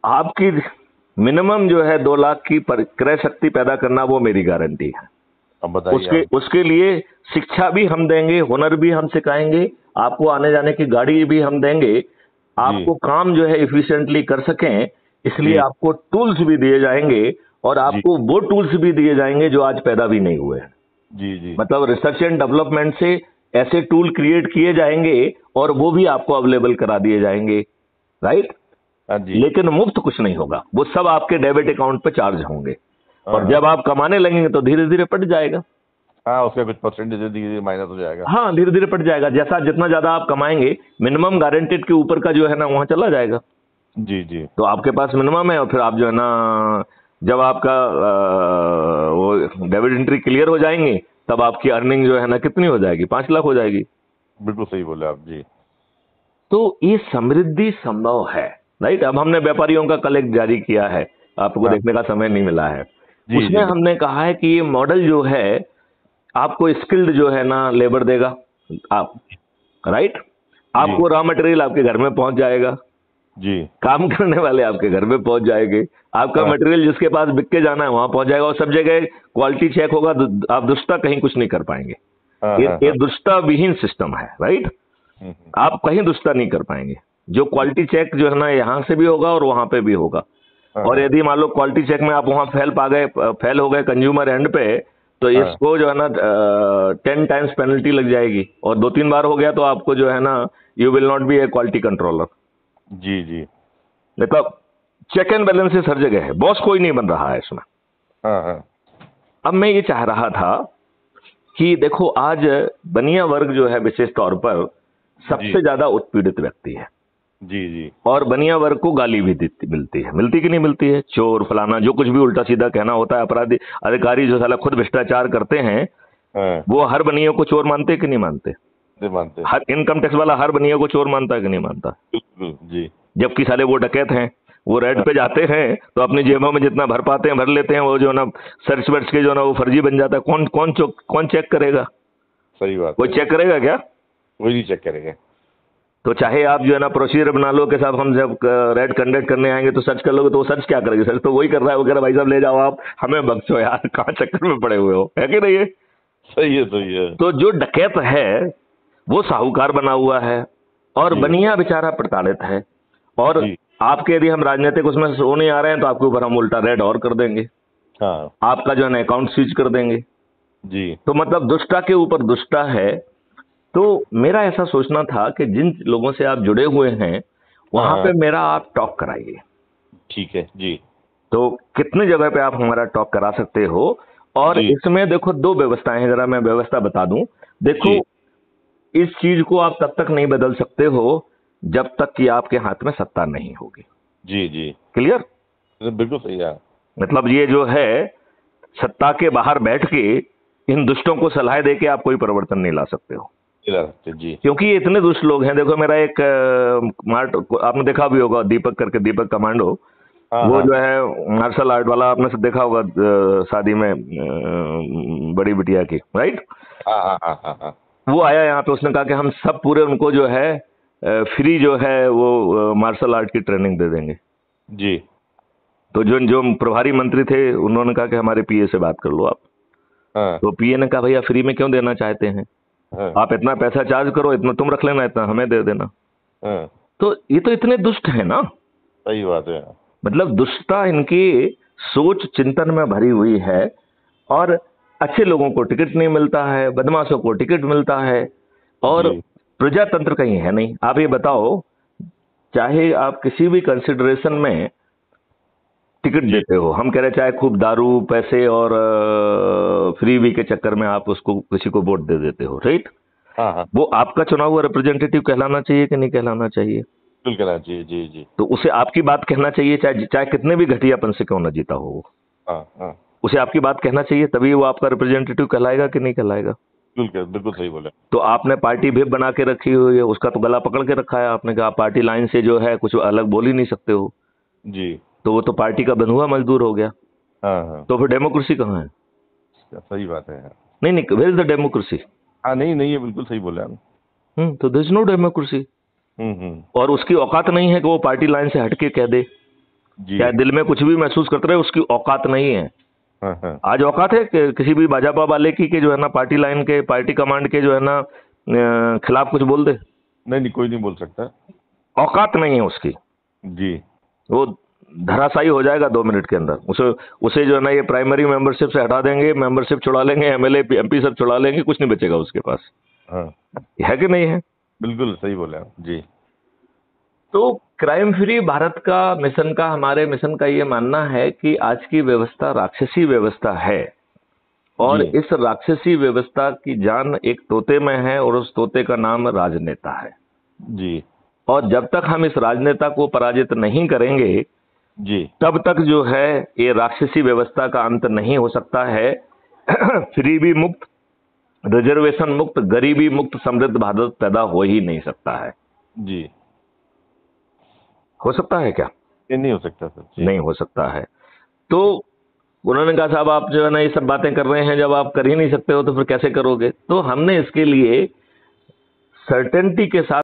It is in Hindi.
आपकी मिनिमम जो है 2 लाख की क्रय शक्ति पैदा करना, वो मेरी गारंटी है। अब बताइए उसके लिए शिक्षा भी हम देंगे, हुनर भी हम सिखाएंगे, आपको आने जाने की गाड़ी भी हम देंगे, आपको काम जो है इफिशिएंटली कर सकें, इसलिए आपको टूल्स भी दिए जाएंगे, और आपको वो टूल्स भी दिए जाएंगे जो आज पैदा भी नहीं हुए हैं। जी। मतलब रिसर्च एंड डेवलपमेंट से ऐसे टूल क्रिएट किए जाएंगे और वो भी आपको अवेलेबल करा दिए जाएंगे, राइट? लेकिन मुफ्त कुछ नहीं होगा, वो सब आपके डेबिट अकाउंट पे चार्ज होंगे, और जब आप कमाने लगेंगे तो धीरे धीरे पट जाएगा। हाँ, उसका कुछ परसेंटेज धीरे माइनस हो जाएगा। हाँ, धीरे धीरे पट जाएगा, जैसा जितना ज्यादा आप कमाएंगे मिनिमम गारंटेड के ऊपर का जो है ना वहां चला जाएगा। जी। तो आपके पास मिनिमम है, और फिर आप जो है ना जब आपका वो डेबिट एंट्री क्लियर हो जाएंगे, तब आपकी अर्निंग जो है ना कितनी हो जाएगी? 5 लाख हो जाएगी। बिल्कुल सही बोले आप जी। तो ये समृद्धि संभव है, राइट? अब हमने व्यापारियों का कल एक जारी किया है, आपको देखने का समय नहीं मिला है। उसमें हमने कहा है कि ये मॉडल जो है आपको स्किल्ड जो है ना लेबर देगा, आप, राइट? आपको रॉ मटेरियल आपके घर में पहुंच जाएगा जी, काम करने वाले आपके घर में पहुंच जाएंगे, आपका मटेरियल जिसके पास बिक के जाना है वहां पहुंच जाएगा, और सब जगह क्वालिटी चेक होगा, आप दुष्टा कहीं कुछ नहीं कर पाएंगे। ये दुष्टा विहीन सिस्टम है, राइट? आप कहीं दुष्टा नहीं कर पाएंगे। जो क्वालिटी चेक जो है ना यहाँ से भी होगा और वहां पे भी होगा, और यदि मान लो क्वालिटी चेक में आप वहां फेल हो गए कंज्यूमर एंड पे, तो इसको जो है ना 10 टाइम्स पेनल्टी लग जाएगी, और 2-3 बार हो गया तो आपको जो है ना you will not be a quality controller. जी। मतलब चेक एंड बैलेंसेस हर जगह है, बॉस कोई नहीं बन रहा है इसमें। अब मैं ये चाह रहा था कि देखो आज बनिया वर्ग जो है विशेष तौर पर सबसे ज्यादा उत्पीड़ित व्यक्ति है। जी। और बनिया वर्ग को गाली भी मिलती है, मिलती कि नहीं मिलती है? चोर फलाना जो कुछ भी उल्टा सीधा कहना होता है, अपराधी अधिकारी जो साला खुद भ्रष्टाचार करते हैं, वो हर बनिया को चोर मानते कि नहीं मानते? मानते। हर इनकम टैक्स वाला हर बनिया को चोर मानता है कि नहीं मानता? जी। जबकि साले वो डकैत हैं, वो रेड पे जाते हैं तो अपनी जेबों में जितना भर पाते हैं भर लेते हैं, वो जो ना सर्च वर्च के जो ना वो फर्जी बन जाता है। कौन चेक करेगा? सही बात। कोई चेक करेगा क्या? कोई नहीं चेक करेगा। तो चाहे आप जो है ना प्रोसीजर बना लो कि साहब हम जब रेड कंडक्ट करने आएंगे तो सर्च कर लोगे, तो वो सर्च क्या करेंगे? सर्च तो वही कर रहा है, वो कह रहा है भाई साहब ले जाओ, आप हमें बख्शो यार, कहाँ चक्कर में पड़े हुए हो, है कि नहीं? है सही है। तो जो डकैत है वो साहूकार बना हुआ है, और बनिया बेचारा प्रताड़ित है, और आपके यदि हम राजनीतिक उसमें सो नहीं आ रहे हैं तो आपके ऊपर हम उल्टा रेड और कर देंगे। आपका जो है ना अकाउंट सीज कर देंगे। जी। तो मतलब दुष्टा के ऊपर दुष्टा है। तो मेरा ऐसा सोचना था कि जिन लोगों से आप जुड़े हुए हैं वहां पे मेरा आप टॉक कराइए। ठीक है जी। तो कितने जगह पे आप हमारा टॉक करा सकते हो? और इसमें देखो 2 व्यवस्थाएं हैं, जरा मैं व्यवस्था बता दूं। देखो, इस चीज को आप तब तक नहीं बदल सकते हो जब तक कि आपके हाथ में सत्ता नहीं होगी। जी। क्लियर? बिल्कुल सही है। मतलब ये जो है सत्ता के बाहर बैठ के इन दुष्टों को सलाह दे के आप कोई परिवर्तन नहीं ला सकते हो। जी। क्योंकि ये इतने दुष्ट लोग हैं। देखो मेरा एक आपने देखा भी होगा, दीपक करके, दीपक कमांडो, वो जो है मार्शल आर्ट वाला, आपने सब देखा होगा शादी में बड़ी बिटिया की, राइट? वो आया यहाँ पे, उसने कहा कि हम सब पूरे उनको जो है फ्री जो है वो मार्शल आर्ट की ट्रेनिंग दे देंगे। जी। तो जो प्रभारी मंत्री थे उन्होंने कहा कि हमारे पीए से बात कर लो आप। तो पीए ने कहा भैया फ्री में क्यों देना चाहते हैं? आप इतना पैसा चार्ज करो, इतना तुम रख लेना, इतना हमें दे देना। तो ये तो इतने दुष्ट है ना। सही बात है। मतलब दुष्टता इनकी सोच चिंतन में भरी हुई है, और अच्छे लोगों को टिकट नहीं मिलता है, बदमाशों को टिकट मिलता है, और प्रजातंत्र कहीं है नहीं। आप ये बताओ, चाहे आप किसी भी कंसिडरेशन में टिकट देते हो, हम कह रहे चाहे खूब दारू, पैसे और फ्री वी के चक्कर में आप उसको किसी को वोट दे देते हो, राइट? वो आपका चुना हुआ रिप्रेजेंटेटिव कहलाना चाहिए कि नहीं कहलाना चाहिए? बिल्कुल कहलाना चाहिए। जी। तो उसे आपकी बात कहना चाहिए, चाहे कितने भी घटियापन से क्यों ना जीता हो वो। उसे आपकी बात कहना चाहिए, तभी वो आपका रिप्रेजेंटेटिव कहलाएगा कि नहीं कहलाएगा? बिल्कुल सही बोले। तो आपने पार्टी भी बना के रखी हुई है, उसका तो गला पकड़ के रखा है आपने, कहा पार्टी लाइन से जो है कुछ अलग बोल ही नहीं सकते हो। जी। तो वो तो पार्टी का बंधुआ मजदूर हो गया। तो फिर डेमोक्रेसी कहाँ है? सही बात है। नहीं, वेयर इज द डेमोक्रेसी? नहीं है, बिल्कुल सही बोले आप। तो देयर इज नो डेमोक्रेसी। और उसकी औकात नहीं है कि वो पार्टी लाइन से हटके कह दे। जी। चाहे दिल में कुछ भी महसूस करते रहे, उसकी औकात नहीं है। हाँ, हाँ। आज औकात है कि किसी भी भाजपा वाले की कि जो है ना पार्टी लाइन के, पार्टी कमांड के जो है ना खिलाफ कुछ बोल दे? नहीं नहीं, कोई नहीं बोल सकता। औकात नहीं है उसकी। जी। वो धराशायी हो जाएगा 2 मिनट के अंदर। उसे जो है ना ये प्राइमरी मेंबरशिप से हटा देंगे, मेंबरशिप छुड़ा लेंगे, एमएलए एमपी सब छुड़ा लेंगे, कुछ नहीं बचेगा उसके पास। हाँ, है कि नहीं है? बिल्कुल सही बोले आप। जी। तो क्राइम फ्री भारत का मिशन का, हमारे मिशन का ये मानना है कि आज की व्यवस्था राक्षसी व्यवस्था है, और जी। इस राक्षसी व्यवस्था की जान एक तोते में है, और उस तोते का नाम राजनेता है। जी। और जब तक हम इस राजनेता को पराजित नहीं करेंगे, जी। तब तक जो है ये राक्षसी व्यवस्था का अंत नहीं हो सकता है। फ्री मुक्त, रिजर्वेशन मुक्त, गरीबी मुक्त, समृद्ध भारत पैदा हो ही नहीं सकता है। जी। हो सकता है क्या? ये नहीं हो सकता सर। जी। नहीं हो सकता है। तो उन्होंने कहा साहब आप जो है ना ये सब बातें कर रहे हैं, जब आप कर ही नहीं सकते हो तो फिर कैसे करोगे? तो हमने इसके लिए सर्टेनिटी के साथ